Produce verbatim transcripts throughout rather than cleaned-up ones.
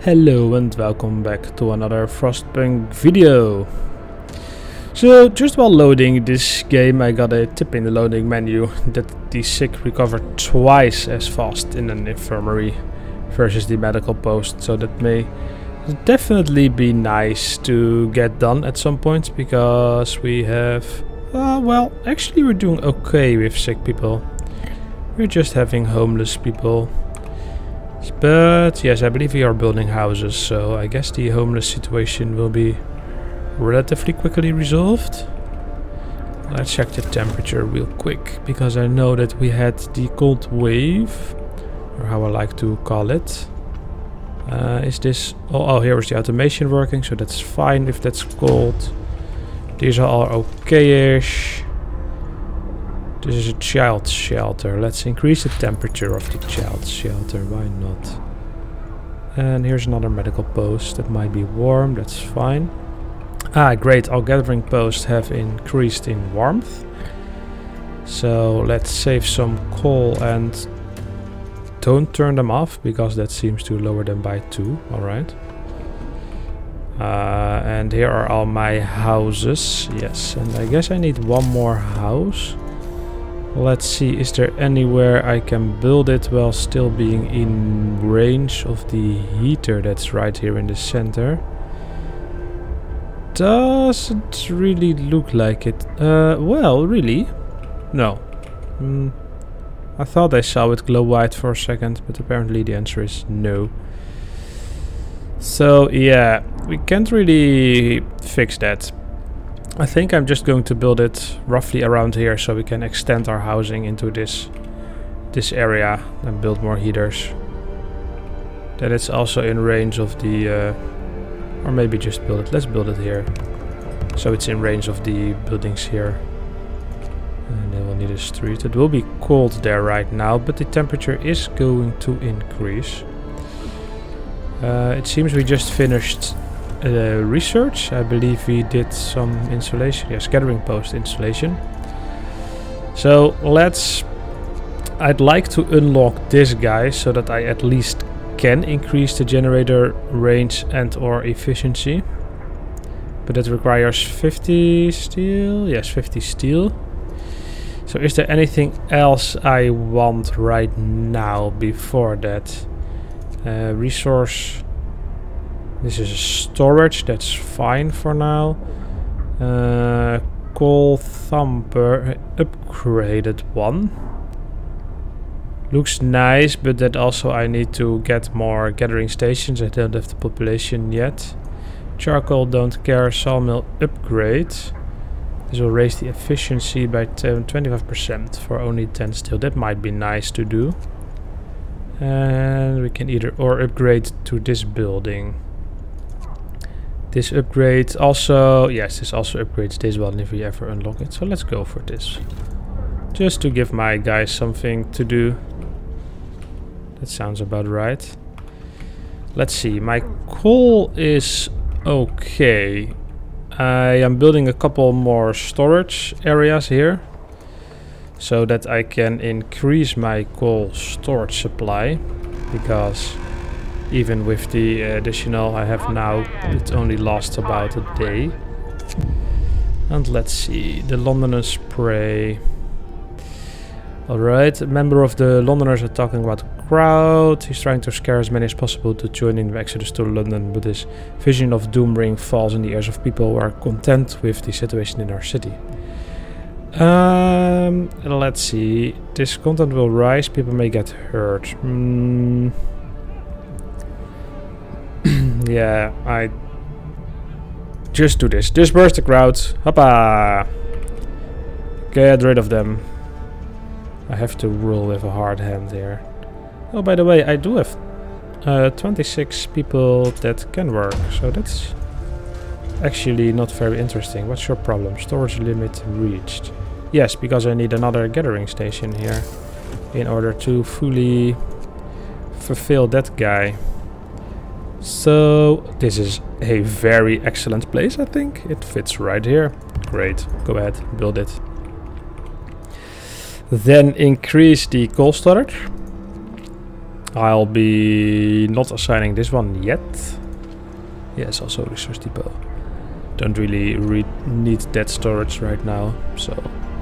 Hello and welcome back to another Frostpunk video. So just while loading this game I got a tip in the loading menu that the sick recover twice as fast in an infirmary versus the medical post, so that may definitely be nice to get done at some point, because we have uh, well, actually we're doing okay with sick people. We're just having homeless people. But yes, I believe we are building houses, so I guess the homeless situation will be relatively quickly resolved. Let's check the temperature real quick, because I know that we had the cold wave, or how I like to call it. Uh, is this... Oh, oh, here is the automation working, so that's fine if that's cold. These are all okay-ish. This is a child shelter. Let's increase the temperature of the child shelter. Why not? And here's another medical post. That might be warm. That's fine. Ah, great. Our gathering posts have increased in warmth. So let's save some coal and don't turn them off, because that seems to lower them by two. Alright. Uh, and here are all my houses. Yes, and I guess I need one more house. Let's see, is there anywhere I can build it while still being in range of the heater that's right here in the center? Doesn't really look like it. Uh, well, really? No. Mm, I thought I saw it glow white for a second, but apparently the answer is no. So yeah, we can't really fix that. I think I'm just going to build it roughly around here, so we can extend our housing into this this area and build more heaters. Then it's also in range of the uh, or maybe just build it. Let's build it here, so it's in range of the buildings here. And then we'll need a street. It will be cold there right now, but the temperature is going to increase. Uh, it seems we just finished Uh, research. I believe we did some insulation. Yes, gathering post installation. So let's... I'd like to unlock this guy so that I at least can increase the generator range and or efficiency. But it requires fifty steel. Yes, fifty steel. So is there anything else I want right now before that? Uh, resource... This is a storage, that's fine for now. Uh, Coal Thumper, upgraded one. Looks nice, but that also I need to get more gathering stations. I don't have the population yet. Charcoal, don't care. Sawmill, upgrade. This will raise the efficiency by twenty-five percent for only ten steel. That might be nice to do. And we can either or upgrade to this building. This upgrade also, yes, this also upgrades this one if we ever unlock it. So let's go for this. Just to give my guys something to do. That sounds about right. Let's see, my coal is okay. I am building a couple more storage areas here, so that I can increase my coal storage supply, because even with the additional I have now, it only lasts about a day. And let's see, the Londoners spray. Alright, a member of the Londoners are talking about the crowd. He's trying to scare as many as possible to join in the exodus to London, but his vision of doom ring falls in the ears of people who are content with the situation in our city. Um, let's see, this content will rise, people may get hurt. Mm. Yeah, I just do this. Disperse the crowd. Hoppa! Get rid of them. I have to rule with a hard hand here. Oh, by the way, I do have uh, twenty-six people that can work, so that's actually not very interesting. What's your problem? Storage limit reached. Yes, because I need another gathering station here in order to fully fulfill that guy. So this is a very excellent place, I think. It fits right here. Great, go ahead, build it. Then increase the coal storage. I'll be not assigning this one yet. Yes, also resource depot. Don't really re need that storage right now, so.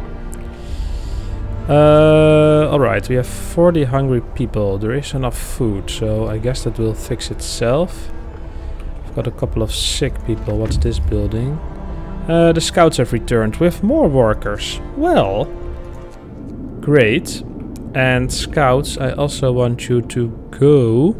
Uh, Alright, we have forty hungry people. There is enough food, so I guess that will fix itself. I've got a couple of sick people. What's this building? Uh, the scouts have returned with more workers. Well, great. And scouts, I also want you to go.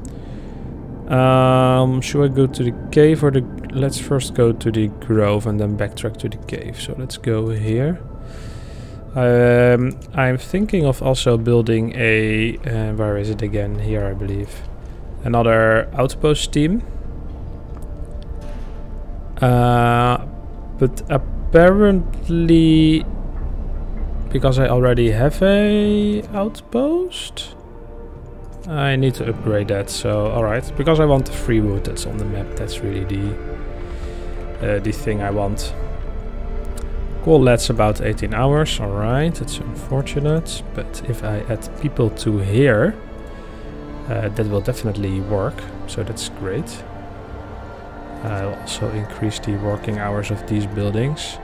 Um, should I go to the cave or the... Let's first go to the grove and then backtrack to the cave. So let's go here. Um, I'm thinking of also building a... Uh, where is it again? Here, I believe. Another outpost team. Uh, but apparently... Because I already have a outpost, I need to upgrade that. So, alright. Because I want the free wood that's on the map. That's really the uh, the thing I want. Cool, that's about eighteen hours. Alright, it's unfortunate. But if I add people to here, uh, that will definitely work. So that's great. I'll also increase the working hours of these buildings.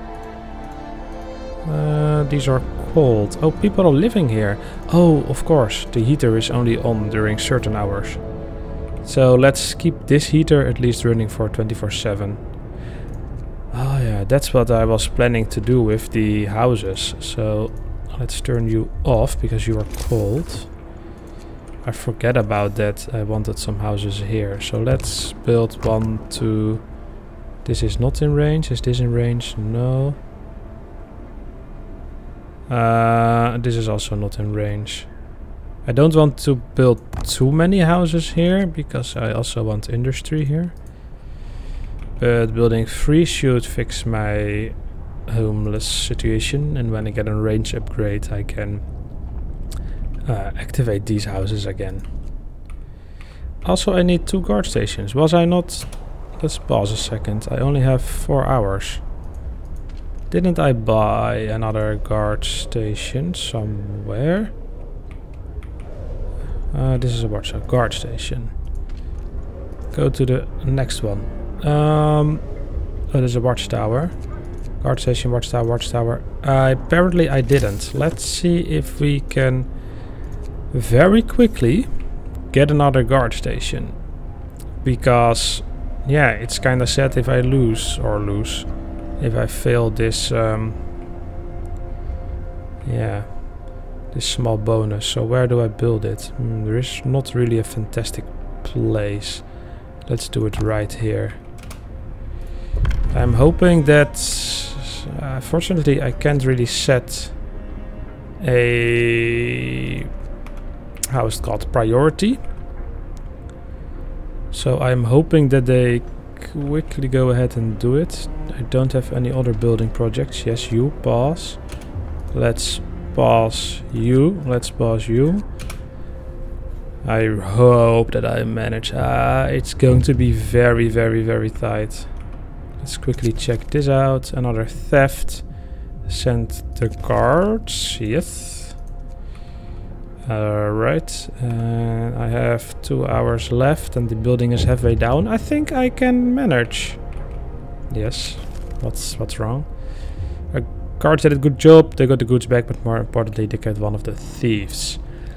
Uh, these are cold. Oh, people are living here. Oh, of course, the heater is only on during certain hours. So let's keep this heater at least running for twenty-four seven. Oh yeah, that's what I was planning to do with the houses. So let's turn you off because you are cold. I forget about that. I wanted some houses here. So let's build one, two. This is not in range. Is this in range? No. Uh, this is also not in range. I don't want to build too many houses here because I also want industry here. But building three should fix my homeless situation, and when I get a range upgrade I can uh, activate these houses again. Also I need two guard stations. Was I not... Let's pause a second. I only have four hours. Didn't I buy another guard station somewhere? Uh, this is a watch guard station. Go to the next one. Um, oh, there's a watchtower. Guard station, watchtower, watchtower. Uh, apparently I didn't. Let's see if we can very quickly get another guard station. Because, yeah, it's kind of sad if I lose or lose. If I fail this, um, yeah, this small bonus. So where do I build it? Hmm, there is not really a fantastic place. Let's do it right here. I'm hoping that, uh, fortunately I can't really set a, how is it called, priority. So I'm hoping that they quickly go ahead and do it. I don't have any other building projects. Yes, you, pause. Let's pause you. Let's pause you. I hope that I manage. Ah, it's going to be very, very, very tight. Let's quickly check this out. Another theft. Send the guards. Yes. Alright. Uh, I have two hours left and the building is halfway down. I think I can manage. Yes. What's what's wrong? Our guards did a good job. They got the goods back, but more importantly, they got one of the thieves.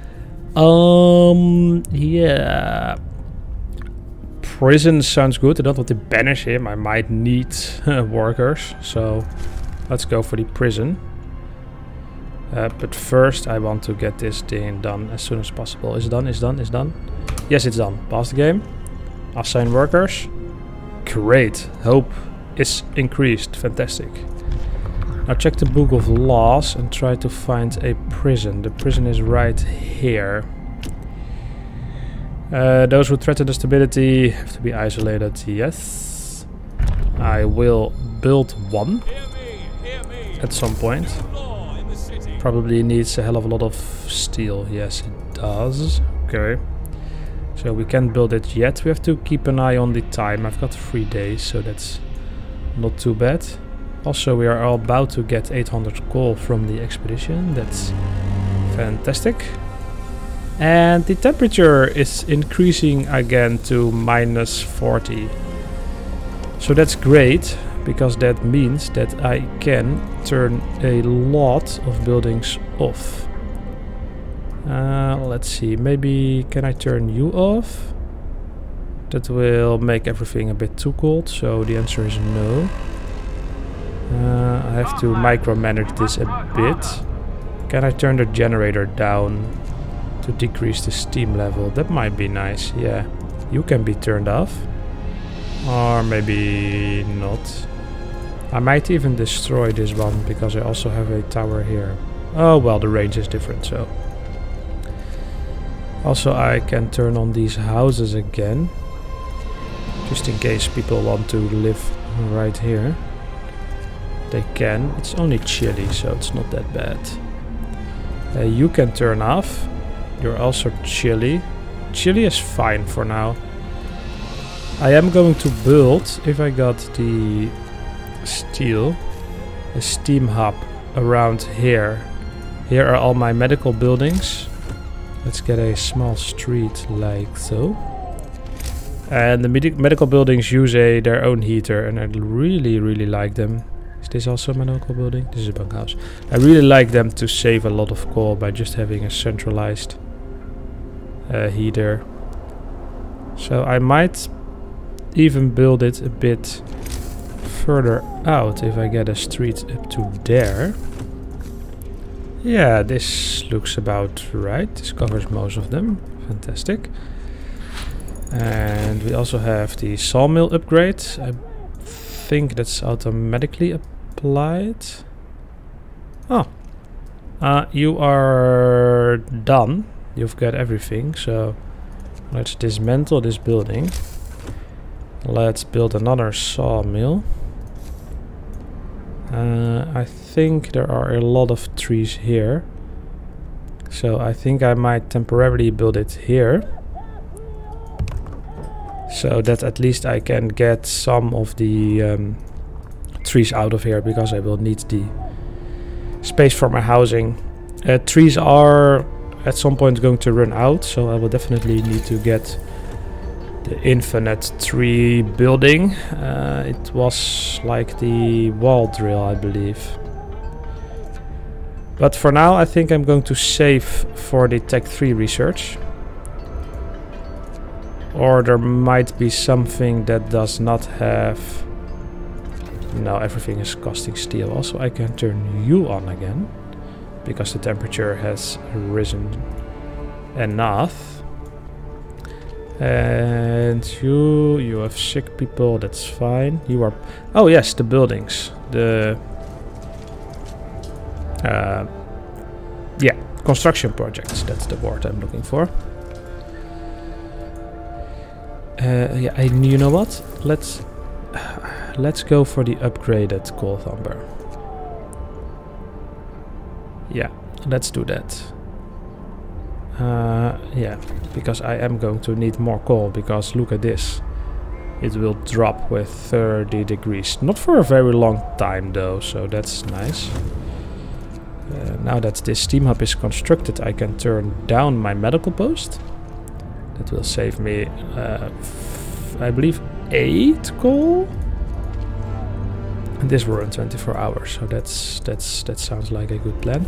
Um. Yeah. Prison sounds good. I don't want to banish him. I might need workers, so let's go for the prison. Uh, but first, I want to get this thing done as soon as possible. Is it done? Is it done? Is it done? Yes, it's done. Pass the game. Assign workers. Great. Hope is increased. Fantastic. Now check the book of laws and try to find a prison. The prison is right here. Uh, those who threaten the stability have to be isolated. Yes. I will build one at some point. Probably needs a hell of a lot of steel. Yes, it does. Okay. So we can't build it yet. We have to keep an eye on the time. I've got three days, so that's not too bad. Also, we are about to get eight hundred coal from the expedition. That's fantastic. And the temperature is increasing again to minus forty. So that's great, because that means that I can turn a lot of buildings off. Uh, let's see, maybe can I turn you off? That will make everything a bit too cold, so the answer is no. Uh, I have to micromanage this a bit. Can I turn the generator down to decrease the steam level? That might be nice, yeah. You can be turned off. Or maybe not. I might even destroy this one, because I also have a tower here. Oh well, the range is different, so. Also, I can turn on these houses again. Just in case people want to live right here. They can. It's only chilly, so it's not that bad. Uh, you can turn off. You're also chilly. Chilly is fine for now. I am going to build, if I got the steel, a steam hub around here. Here are all my medical buildings. Let's get a small street like so. And the med medical buildings use a their own heater, and I really, really like them. Is this also a medical building? This is a bunkhouse. I really like them to save a lot of coal by just having a centralized uh, heater. So I might even build it a bit further out if I get a street up to there. Yeah, this looks about right. This covers most of them. Fantastic. And we also have the sawmill upgrade. I think that's automatically applied. Oh, uh, you are done. You've got everything. So let's dismantle this building. Let's build another sawmill. Uh, I think there are a lot of trees here. So I think I might temporarily build it here. So that at least I can get some of the um, trees out of here, because I will need the space for my housing. Uh, trees are at some point going to run out, so I will definitely need to get the infinite tree building. Uh, it was like the wall drill, I believe. But for now I think I'm going to save for the Tech three research. Or there might be something that does not have... No, everything is costing steel. Also, I can turn you on again, because the temperature has risen enough. And you, you have sick people, that's fine. You are... Oh yes, the buildings. The... Uh, yeah, construction projects, that's the word I'm looking for. Uh, yeah, and you know what? Let's uh, let's go for the upgraded coal thumper. Yeah, let's do that. Uh, yeah, because I am going to need more coal, because look at this. It will drop with thirty degrees. Not for a very long time though, so that's nice. Uh, now that this steam hub is constructed, I can turn down my medical post. That will save me, uh, f I believe, eight coal. And this will run twenty-four hours, so that's that's that sounds like a good plan.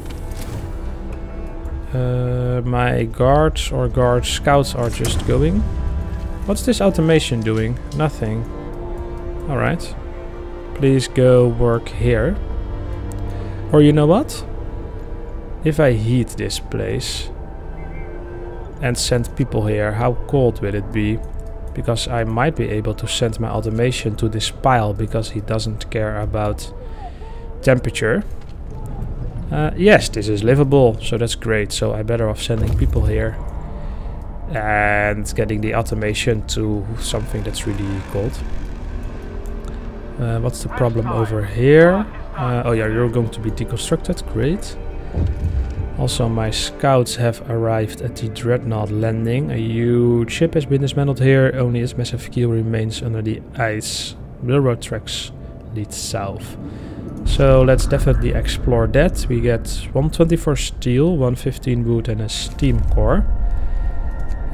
Uh, my guards or guard scouts are just going. What's this automation doing? Nothing. All right. Please go work here. Or you know what? If I heat this place and send people here, how cold will it be? Because I might be able to send my automation to this pile, because he doesn't care about temperature. Uh, yes, this is livable, so that's great. So I better off sending people here and getting the automation to something that's really cold. Uh, what's the problem over here? Uh, oh yeah, you're going to be deconstructed, great. Also, my scouts have arrived at the Dreadnought landing. A huge ship has been dismantled here. Only its massive keel remains under the ice. Railroad tracks lead south. So let's definitely explore that. We get one twenty-four steel, one fifteen wood and a steam core.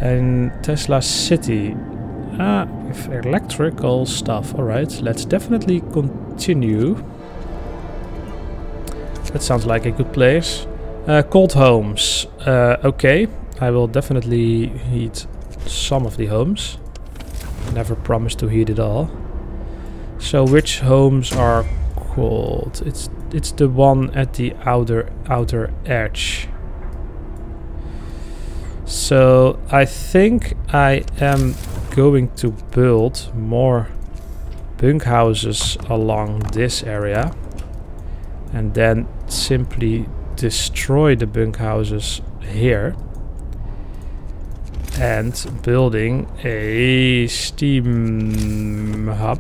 And Tesla City. Ah, with electrical stuff. Alright, let's definitely continue. That sounds like a good place. Uh, cold homes. Uh, okay, I will definitely heat some of the homes. Never promise to heat it all. So which homes are cold? It's it's the one at the outer outer edge. So I think I am going to build more bunkhouses along this area and then simply destroy the bunkhouses here and building a steam hub.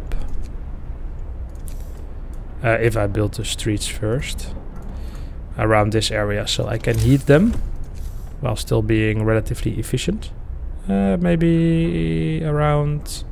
Uh, if I build the streets first around this area so I can heat them while still being relatively efficient. Uh, maybe around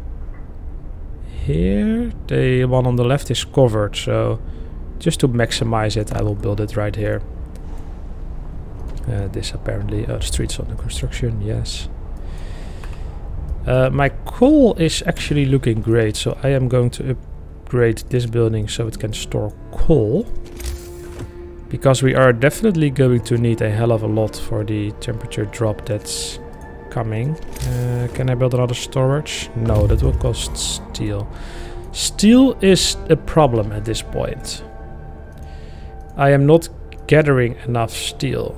here. The one on the left is covered, so just to maximize it I will build it right here. Uh, this apparently, uh, streets under construction, yes. Uh, my coal is actually looking great, so I am going to upgrade this building so it can store coal. Because we are definitely going to need a hell of a lot for the temperature drop that's coming. Uh, can I build another storage? No, that will cost steel. Steel is a problem at this point. I am not gathering enough steel.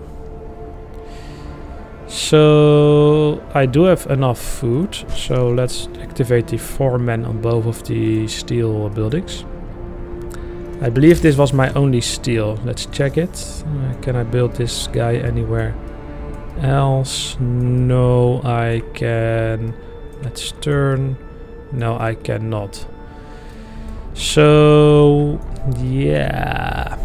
So I do have enough food, so let's activate the four men on both of the steel buildings. I believe this was my only steel. Let's check it. Uh, can I build this guy anywhere else? No, I can. Let's turn. No, I cannot. So, yeah.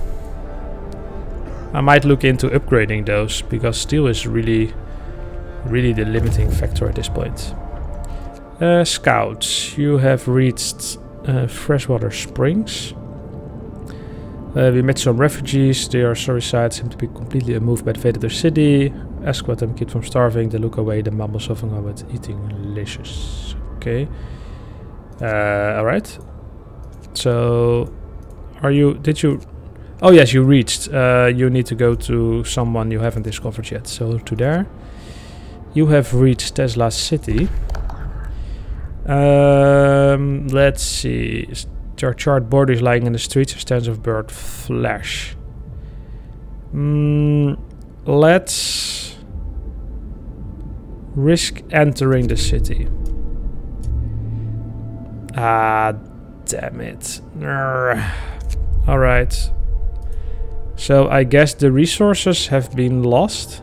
I might look into upgrading those because steel is really, really the limiting factor at this point. Uh, scouts, you have reached uh, Freshwater Springs. Uh, we met some refugees. Their sorry sides seem to be completely unmoved by the fate of their city. Ask what them keep from starving. They look away. They mumble something about eating delicious. Okay. Uh, Alright. So, are you... Did you... Oh yes, you reached. Uh, you need to go to someone you haven't discovered yet. So, to there. You have reached Tesla City. Um, let's see... There are charred bodies lying in the streets, stands of bird flesh. Mm, let's risk entering the city. Ah, damn it. Alright. So I guess the resources have been lost.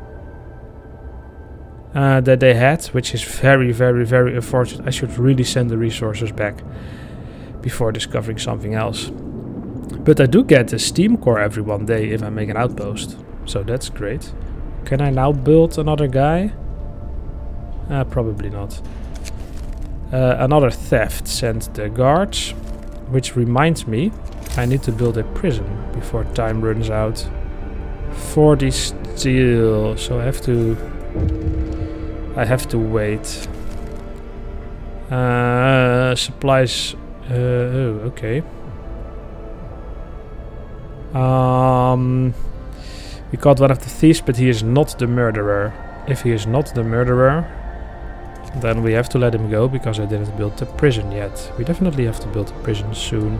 Uh, that they had, which is very, very, very unfortunate. I should really send the resources back before discovering something else. But I do get a steam core every one day if I make an outpost. So that's great. Can I now build another guy? Uh, probably not. Uh, another theft sent the guards. Which reminds me, I need to build a prison before time runs out. forty steel. So I have to... I have to wait. Uh, supplies... Uh, oh, okay. Um, we caught one of the thieves, but he is not the murderer. If he is not the murderer, then we have to let him go because I didn't build the prison yet. We definitely have to build a prison soon.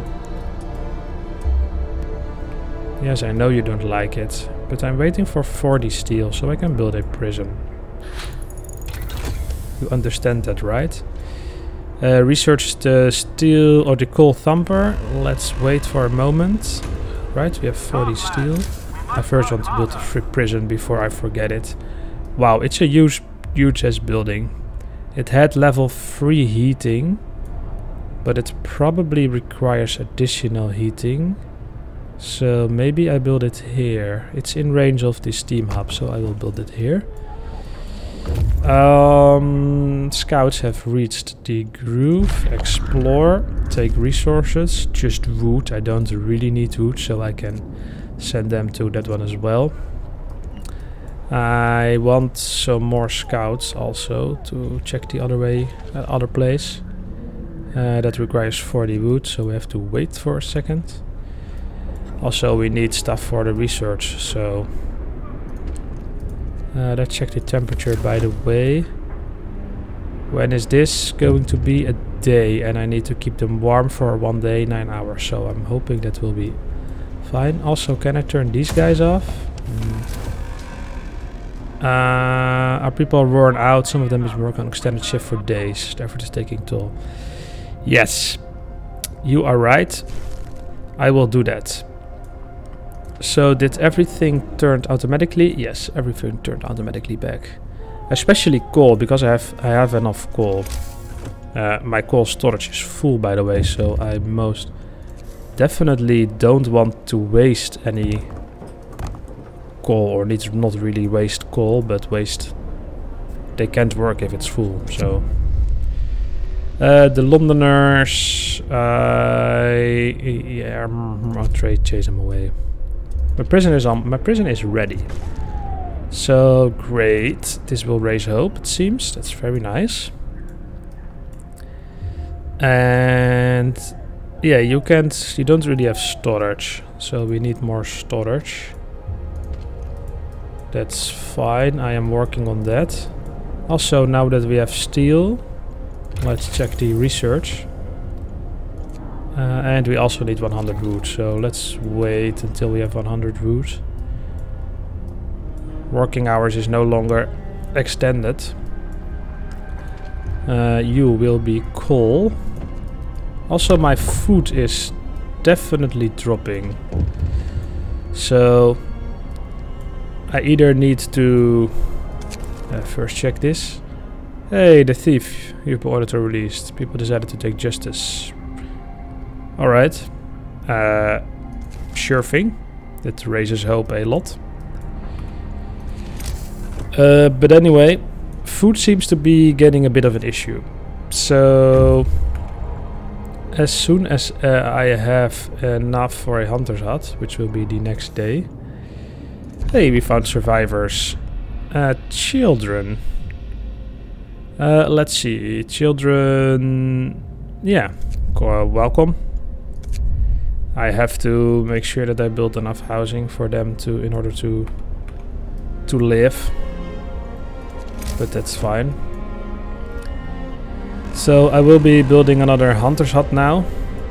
Yes, I know you don't like it, but I'm waiting for forty steel so I can build a prison. You understand that, right? Uh, research the steel or the coal thumper. Let's wait for a moment. Right, we have forty steel. I first want to build a free prison before I forget it. Wow, it's a huge, huge ass building. It had level three heating, but it probably requires additional heating. So maybe I build it here. It's in range of the steam hub, so I will build it here. Um, scouts have reached the groove. Explore. Take resources. Just wood. I don't really need wood, so I can send them to that one as well. I want some more scouts also to check the other way, uh, other place. Uh, that requires forty wood, so we have to wait for a second. Also, we need stuff for the research, so uh, let's check the temperature. By the way, when is this going to be? A day, and I need to keep them warm for one day, nine hours. So I'm hoping that will be fine. Also, can I turn these guys off? Mm. Uh, are people worn out? Some of them is working on extended shift for days. The effort is taking toll. Yes, you are right. I will do that. So did everything turned automatically? Yes, everything turned automatically back. Especially coal, because I have I have enough coal. Uh, my coal storage is full, by the way, so I most definitely don't want to waste any coal, or need to not really waste coal, but waste. They can't work if it's full. So uh, the Londoners, uh, yeah, I'll trade chase them away. My prison is on. My prison is ready. So great. This will raise hope. It seems that's very nice. And yeah, you can't. You don't really have storage, so we need more storage. That's fine. I am working on that. Also, now that we have steel, let's check the research. Uh, and we also need one hundred wood, so let's wait until we have one hundred wood. Working hours is no longer extended. Uh, you will be coal. Also, my food is definitely dropping. So I either need to uh, first check this. Hey, the thief. You've been ordered or released. People decided to take justice. Alright. Uh, sure thing. That raises hope a lot. Uh, but anyway, food seems to be getting a bit of an issue. So as soon as uh, I have enough for a hunter's hut, which will be the next day. Hey, we found survivors. Uh, children. Uh, let's see. Children. Yeah. Uh, welcome. I have to make sure that I build enough housing for them to, in order to, to live. But that's fine. So I will be building another hunter's hut now.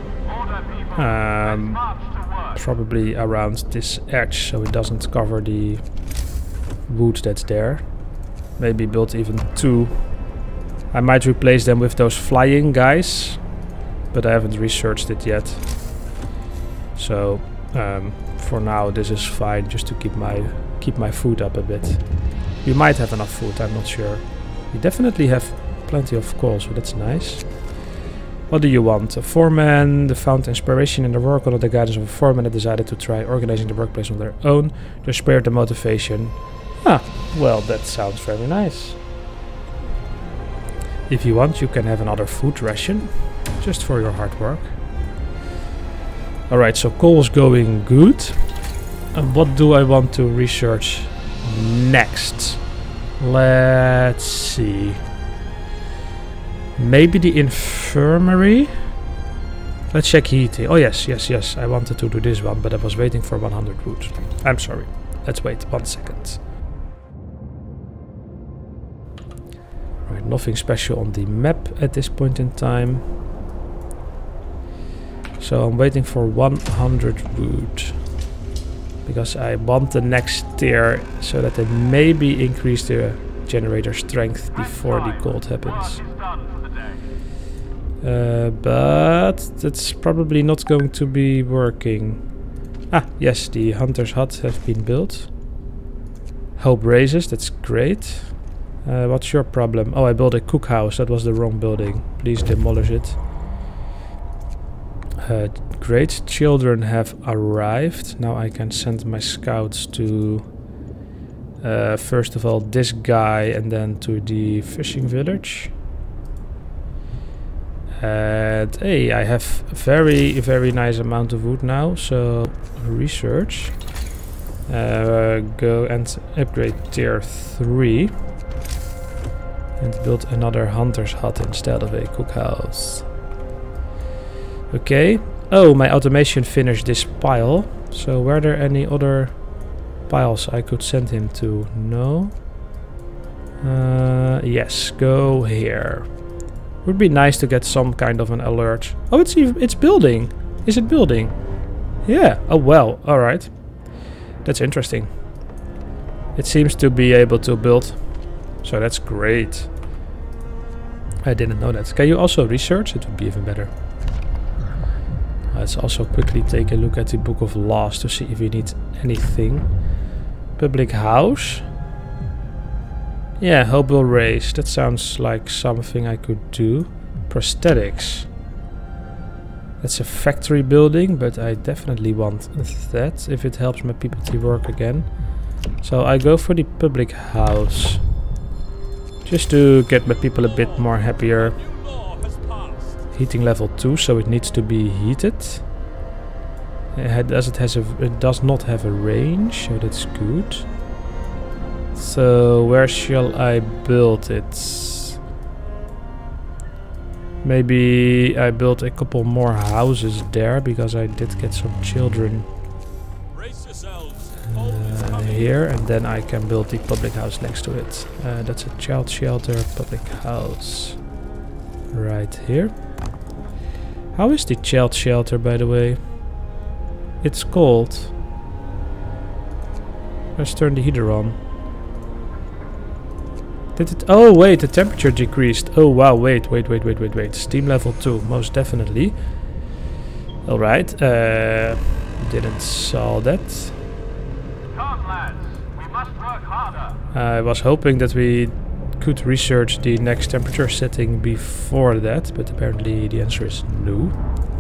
Um, probably around this edge, so it doesn't cover the wood that's there. Maybe build even two. I might replace them with those flying guys, but I haven't researched it yet. So um, for now this is fine, just to keep my keep my food up a bit. We might have enough food, I'm not sure. We definitely have plenty of coal, so that's nice. What do you want? A foreman. They found inspiration in the work under the guidance of a foreman and decided to try organizing the workplace on their own. They spared the motivation. Ah, well, that sounds very nice. If you want, you can have another food ration, just for your hard work. Alright, so coal is going good. And what do I want to research next? Let's see. Maybe the infirmary? Let's check heating. Oh yes, yes, yes. I wanted to do this one, but I was waiting for one hundred wood. I'm sorry. Let's wait one second. Right, nothing special on the map at this point in time. So I'm waiting for one hundred wood. Because I want the next tier so that they maybe increase the generator strength before the cold happens. Uh, but that's probably not going to be working. Ah, yes, the hunter's hut has been built. Hope raises, that's great. Uh, what's your problem? Oh, I built a cookhouse. That was the wrong building. Please demolish it. Uh, great, children have arrived. Now I can send my scouts to uh, first of all this guy and then to the fishing village. And hey, I have very very nice amount of wood now, so research. Uh, go and upgrade tier three. And build another hunter's hut instead of a cookhouse. Okay. Oh, my automation finished this pile. So were there any other piles I could send him to? No. Uh, yes, go here. Would be nice to get some kind of an alert. Oh, it's even, it's building. Is it building? Yeah. Oh well. All right. That's interesting. It seems to be able to build. So that's great. I didn't know that. Can you also research? It would be even better. Let's also quickly take a look at the Book of Laws to see if we need anything. Public house. Yeah, hope will raise. That sounds like something I could do. Prosthetics. That's a factory building, but I definitely want that if it helps my people to work again. So I go for the public house. Just to get my people a bit more happier. Heating level two, so it needs to be heated. It does it has a it does not have a range, so that's good. So where shall I build it? Maybe I build a couple more houses there because I did get some children uh, here, and then I can build the public house next to it. Uh, that's a child shelter public house right here. How is the child shelter, by the way? It's cold. Let's turn the heater on. Did it? Oh wait, the temperature decreased. Oh wow, wait, wait, wait, wait, wait, wait. Steam level two, most definitely. Alright, uh, didn't saw that. Come lads, we must work harder. I was hoping that we could research the next temperature setting before that, but apparently the answer is no.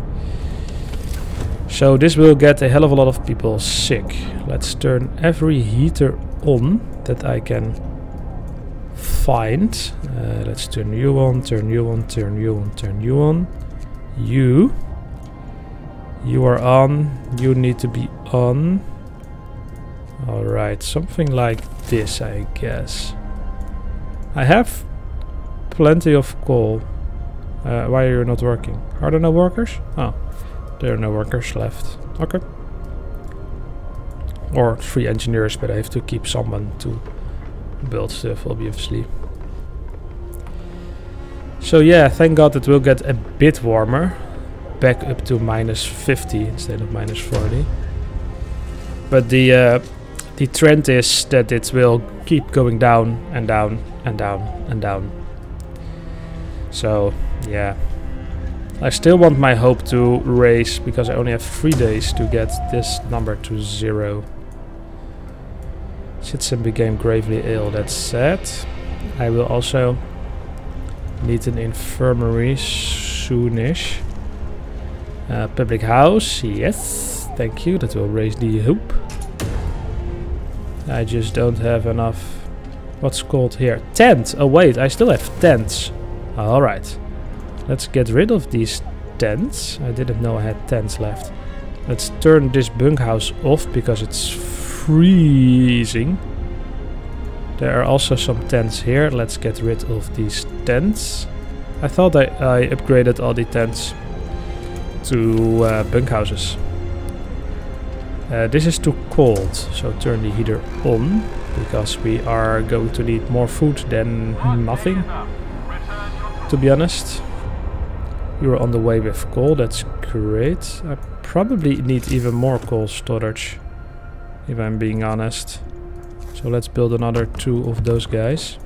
So this will get a hell of a lot of people sick. Let's turn every heater on that I can find. Uh, let's turn you on, turn you on, turn you on, turn you on. You. You are on. You need to be on. Alright, something like this, I guess. I have plenty of coal. Uh, why are you not working? Are there no workers? Oh, there are no workers left. Okay. Or three engineers, but I have to keep someone to build stuff, obviously. So yeah, thank God it will get a bit warmer. Back up to minus fifty instead of minus forty. But the uh, the trend is that it will keep going down and down and down and down. So yeah, I still want my hope to raise because I only have three days to get this number to zero. Citizen became gravely ill, that's sad. I will also need an infirmary soonish. Uh, public house, yes, thank you, that will raise the hope. I just don't have enough. What's called here? Tent! Oh wait, I still have tents. Alright. Let's get rid of these tents. I didn't know I had tents left. Let's turn this bunkhouse off because it's freezing. There are also some tents here. Let's get rid of these tents. I thought I, I upgraded all the tents to uh, bunkhouses. Uh, this is too cold, so turn the heater on because we are going to need more food than nothing, to be honest. You're on the way with coal, that's great. I probably need even more coal storage, if I'm being honest. So let's build another two of those guys.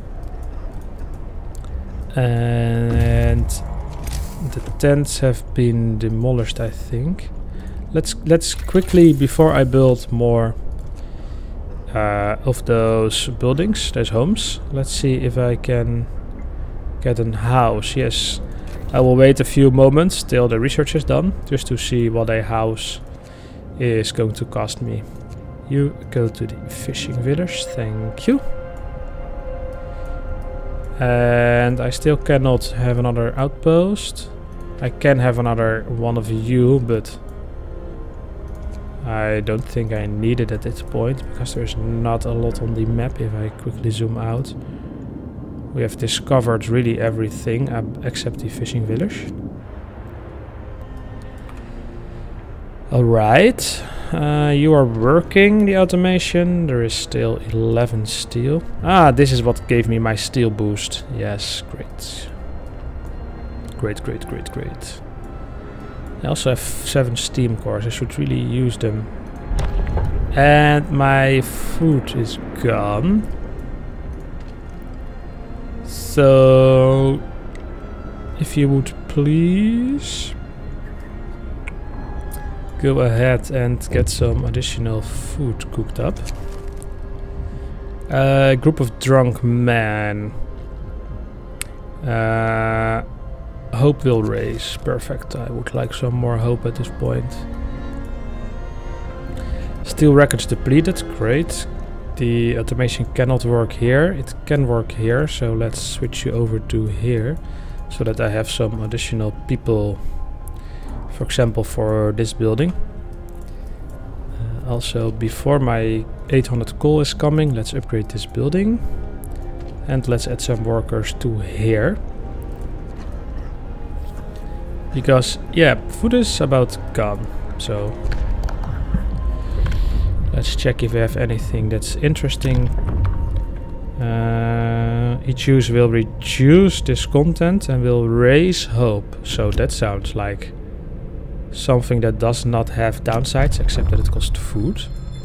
And the tents have been demolished, I think. Let's let's quickly, before I build more uh, of those buildings, those homes, let's see if I can get a house. Yes, I will wait a few moments till the research is done, just to see what a house is going to cost me. You go to the fishing village, thank you. And I still cannot have another outpost. I can have another one of you, but I don't think I need it at this point, because there's not a lot on the map if I quickly zoom out. We have discovered really everything uh, except the fishing village. Alright, uh, you are working the automation. There is still eleven steel. Ah, this is what gave me my steel boost. Yes, great. Great, great, great, great. I also have seven steam cores. I should really use them. And my food is gone. So, if you would please go ahead and get some additional food cooked up. A uh, group of drunk men. Uh, hope will raise. Perfect. I would like some more hope at this point. Steel records depleted. Great. The automation cannot work here. It can work here. So let's switch you over to here, so that I have some additional people. For example, for this building. Uh, also, before my eight hundred coal is coming, let's upgrade this building. And let's add some workers to here. Because, yeah, food is about gone. So, let's check if we have anything that's interesting. Uh, each use will reduce this content and will raise hope. So that sounds like something that does not have downsides, except that it costs food.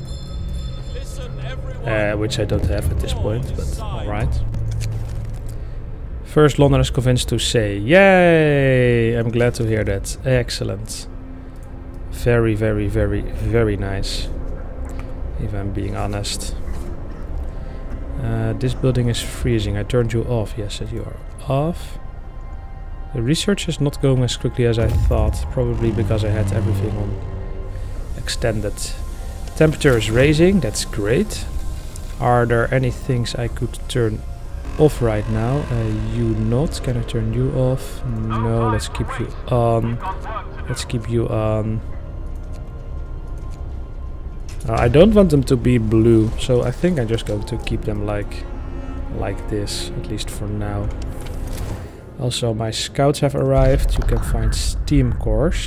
Uh, which I don't have at this point, but alright. First London is convinced to say, yay! I'm glad to hear that. Excellent. Very, very, very, very nice. If I'm being honest. Uh, this building is freezing. I turned you off. Yes, you are off. The research is not going as quickly as I thought, probably because I had everything on extended. Temperature is raising, that's great. Are there any things I could turn off right now? Uh, you not. Can I turn you off? No, let's keep you on. Let's keep you on. Uh, I don't want them to be blue, so I think I'm just going to keep them like, like this, at least for now. Also, my scouts have arrived. You can find steam cores.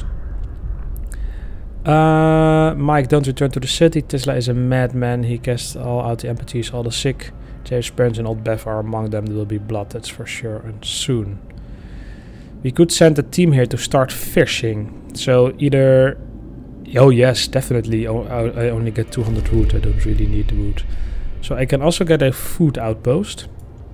Uh, Mike, don't return to the city. Tesla is a madman. He casts all out the amputees, all the sick. James Burns and Old Bev are among them. There will be blood, that's for sure, and soon. We could send a team here to start fishing. So either... Oh yes, definitely. Oh, I only get two hundred wood. I don't really need the wood. So I can also get a food outpost.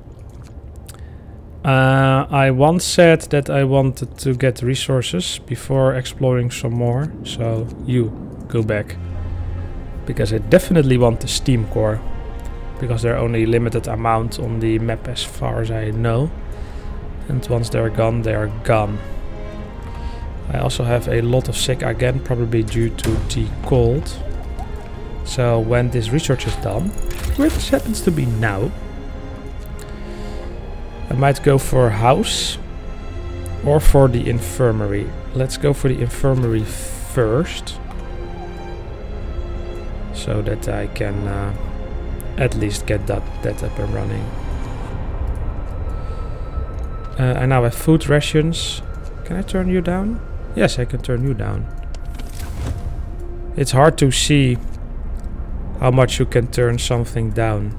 Uh, I once said that I wanted to get resources before exploring some more. So you go back. Because I definitely want the steam core. Because there are only limited amount on the map as far as I know. And once they're gone, they are gone. I also have a lot of sick again, probably due to the cold. So when this research is done, which happens to be now, I might go for a house or for the infirmary. Let's go for the infirmary first, so that I can uh, at least get that, that up and running. Uh, I now have food rations. Can I turn you down? Yes, I can turn you down. It's hard to see how much you can turn something down.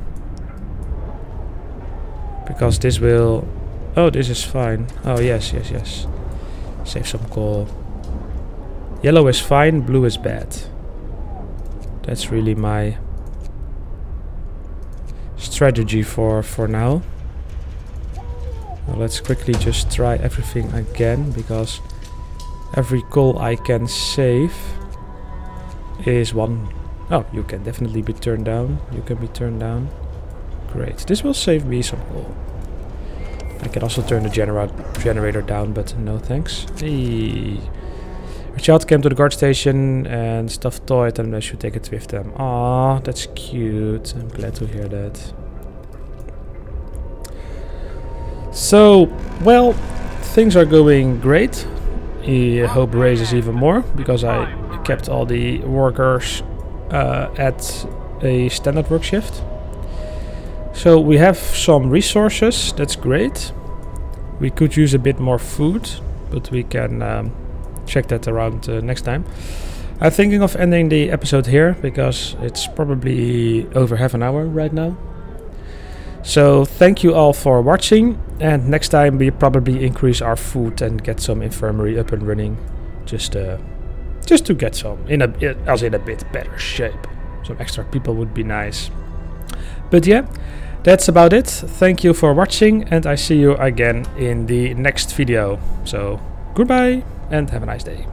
Because this will... Oh, this is fine. Oh, yes, yes, yes. Save some coal. Yellow is fine, blue is bad. That's really my strategy for, for now. Well, let's quickly just try everything again, because every coal I can save is one. Oh, you can definitely be turned down. You can be turned down. Great. This will save me some coal. I can also turn the genera generator down, but no thanks. Hey. A child came to the guard station and stuffed toy, and they should take it with them. Aw, that's cute. I'm glad to hear that. So, well, things are going great. I hope raises even more, because I kept all the workers uh, at a standard work shift. So we have some resources, that's great. We could use a bit more food, but we can um, check that around uh, next time. I'm thinking of ending the episode here, because it's probably over half an hour right now. So thank you all for watching, and next time we probably increase our food and get some infirmary up and running, just uh, just to get some in a as in a bit better shape. Some extra people would be nice. But yeah, that's about it. Thank you for watching, and I see you again in the next video. So goodbye and have a nice day.